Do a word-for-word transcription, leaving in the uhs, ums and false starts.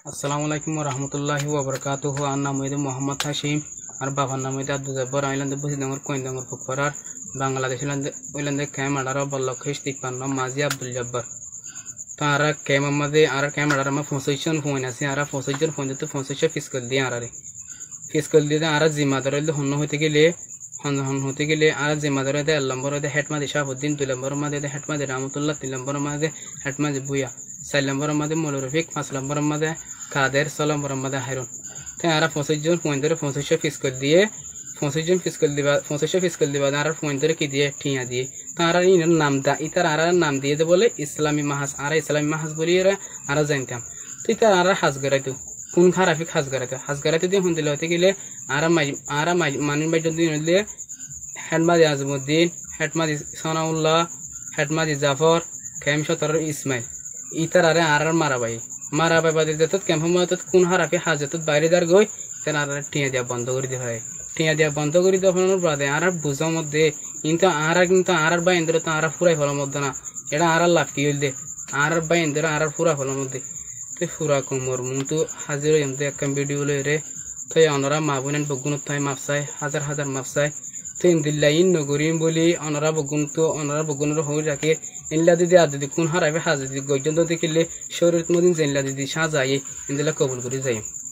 আসসালামু আলাইকুম ওয়া রাহমাতুল্লাহি ওয়া বারাকাতুহু। আর নাম হইছে মোহাম্মদ হাশিম আর বাবার নাম হইছে আব্দুল জব্বার। আইলান্দে বসি ডাঙ্গর কইন ডাঙ্গর ফুকরার বাংলাদেশ ইলান্দে ওইলান্দে ক্যামেরার বল্লখিশ তিপ্পান্ন মাঝি আব্দুল জব্বার। তারা ক্যামেরাতে আর ক্যামেরার মা পঁচিশজন ফোন আছে আর পঁচিশজন ফোন দিতে পঁচিশশো ফিস করে দিয়ে আরে ফিস করে দিয়ে আর জিম্মাদার হইলে হন্য হইতে গেলে হন হন হতে গেলে আর জিম্মাদার হইতে এক নম্বর হইতে হেডমাদি শাহাবুদ্দিন, দুই নম্বর মাঝে হেডমাদি রহমতুল্লাহ, তিন নম্বর মাঝে হেডমাদি বুয়া, চার নম্বর মাঝে মৌল রফিক, পাঁচ নম্বর মাঝে কাদের, ছয় নম্বর মাঝে হাইরুন। তাই আর পঁচিশজন ফোন ধরে পঁচিশশো ফিস করে দিয়ে পঁচিশজন ফিস করে দিবা পঁচিশশো ফিস করে দিবা আর ফোন ধরে কি দিয়ে ঠিয়া দিয়ে তারা ইনার নাম দা ইতার আর নাম দিয়ে দে বলে ইসলামী মাহাজ আর ইসলামী মাহাজ বলি এরা আরো জানতাম। তো ইতার আর হাজ গড়াইতো কোন খারাপি হাজ গড়াইতো হাজ গড়াইতে দিয়ে শুনতে হতে গেলে আর আর মানুষ বাইর দিন হইলে হেডমাদি আজমুদ্দিন, হেডমাদি সানাউল্লাহ, হেডমাদি জাফর, খেম সতর ইসমাইল ইতার আরে আর মারা বাই মারা বাই বাদে যেত ক্যাম্প মত কোন হারাপি হাজত বাইরে দার গই তেন আর টিয়া দিয়া বন্ধ করে দিয়ে হয় টিয়া দিয়া বন্ধ করে দেওয়ার বাদে আর বুঝার মধ্যে কিন্তু আর কিন্তু আর বাই ইন্দ্র তো আর ফুরাই ফলার মধ্যে না এটা আর লাভ কি হইল দে আর বাই ইন্দ্র আর ফুরা ফলার মধ্যে তো ফুরা কুমোর মুন্তু হাজির এমতে একটা ভিডিও রে তো অনরা মা বোনেন বগুনত তাই মাপসাই হাজার হাজার মাপসাই তো ইন্দিল্লা ইন নগরীম বলি অনরা বগুন তো অনরা বগুনের হয়ে রাখে ইনলা দিদি আর দিদি কোন হারাবে হাজার দিদি গর্জন্ত দেখিলে শরীর মদিন জেনলা দিদি সাজাই ইন্দিল্লা কবুল করে যাই।